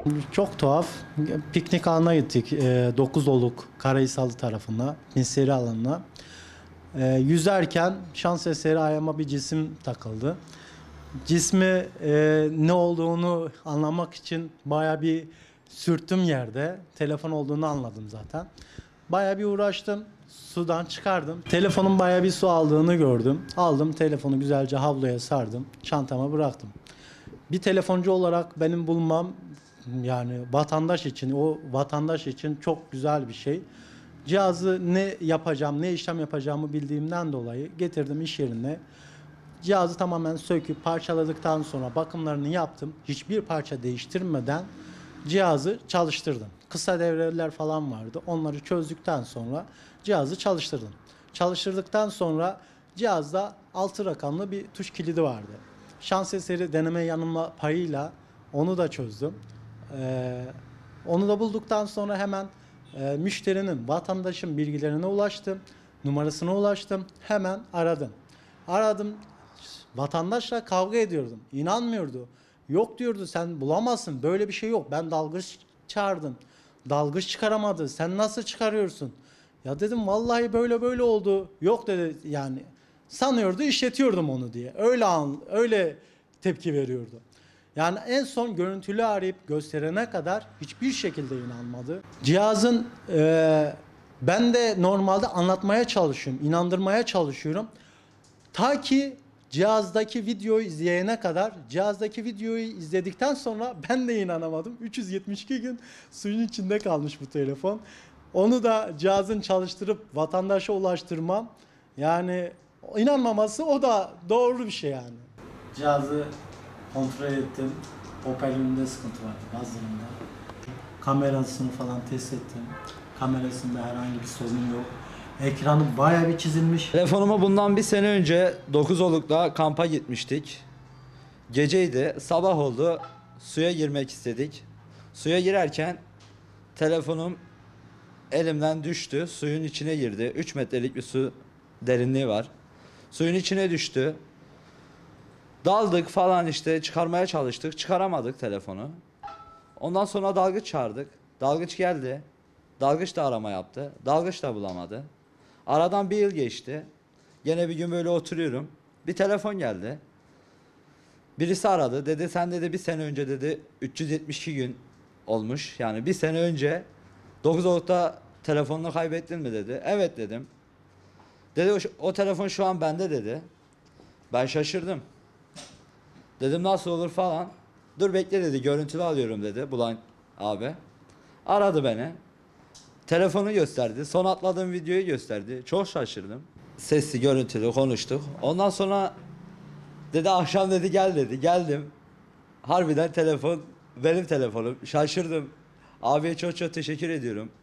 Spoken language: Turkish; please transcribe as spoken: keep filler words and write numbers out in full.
Çok tuhaf. Piknik alanına gittik. E, Dokuzoluk, Karahisalı tarafına, Minseri alanına. E, yüzerken şans eseri ayağıma bir cisim takıldı. Cismi e, ne olduğunu anlamak için baya bir sürttüm yerde. Telefon olduğunu anladım zaten. Baya bir uğraştım. Sudan çıkardım. Telefonun baya bir su aldığını gördüm. Aldım telefonu güzelce havluya sardım. Çantama bıraktım. Bir telefoncu olarak benim bulmam yani vatandaş için, o vatandaş için çok güzel bir şey. Cihazı ne yapacağım, ne işlem yapacağımı bildiğimden dolayı getirdim iş yerine. Cihazı tamamen söküp parçaladıktan sonra bakımlarını yaptım. Hiçbir parça değiştirmeden cihazı çalıştırdım. Kısa devreler falan vardı. Onları çözdükten sonra cihazı çalıştırdım. Çalıştırdıktan sonra cihazda altı rakamlı bir tuş kilidi vardı. Şans eseri deneme yanılma payıyla onu da çözdüm. Ee, onu da bulduktan sonra hemen e, müşterinin, vatandaşın bilgilerine ulaştım. Numarasına ulaştım. Hemen aradım. Aradım. Vatandaşla kavga ediyordum. İnanmıyordu. Yok diyordu, sen bulamazsın. Böyle bir şey yok. Ben dalgıç çağırdım. Dalgıç çıkaramadı. Sen nasıl çıkarıyorsun? Ya dedim vallahi böyle böyle oldu. Yok dedi yani. Sanıyordu işletiyordum onu diye. Öyle an, öyle tepki veriyordu. Yani en son görüntülü arayıp gösterene kadar hiçbir şekilde inanmadı. Cihazın e, ben de normalde anlatmaya çalışıyorum, inandırmaya çalışıyorum. Ta ki cihazdaki videoyu izleyene kadar, cihazdaki videoyu izledikten sonra ben de inanamadım. üç yüz yetmiş iki gün suyun içinde kalmış bu telefon. Onu da cihazın çalıştırıp vatandaşa ulaştırmam. Yani inanmaması o da doğru bir şey yani. Cihazı kontrol ettim. Hoparlöründe sıkıntı vardı, gazlarında. Kamerasını falan test ettim. Kamerasında herhangi bir sorun yok. Ekranı bayağı bir çizilmiş. Telefonumu bundan bir sene önce Dokuzoluk'ta kampa gitmiştik. Geceydi, sabah oldu. Suya girmek istedik. Suya girerken telefonum elimden düştü. Suyun içine girdi. üç metrelik bir su derinliği var. Suyun içine düştü. Daldık falan işte, çıkarmaya çalıştık. Çıkaramadık telefonu. Ondan sonra dalgıç çağırdık. Dalgıç geldi. Dalgıç da arama yaptı. Dalgıç da bulamadı. Aradan bir yıl geçti. Gene bir gün böyle oturuyorum. Bir telefon geldi. Birisi aradı. Dedi sen dedi bir sene önce dedi üç yüz yetmiş iki gün olmuş. Yani bir sene önce Dokuzoluk'ta telefonunu kaybettin mi dedi. Evet dedim. Dedi o, o telefon şu an bende dedi. Ben şaşırdım. Dedim nasıl olur falan. Dur bekle dedi, görüntülü alıyorum dedi bulan abi. Aradı beni. Telefonu gösterdi. Son atladığım videoyu gösterdi. Çok şaşırdım. Sesli görüntülü konuştuk. Ondan sonra dedi akşam dedi gel dedi. Geldim. Harbiden telefon benim telefonum. Şaşırdım. Abiye çok çok teşekkür ediyorum.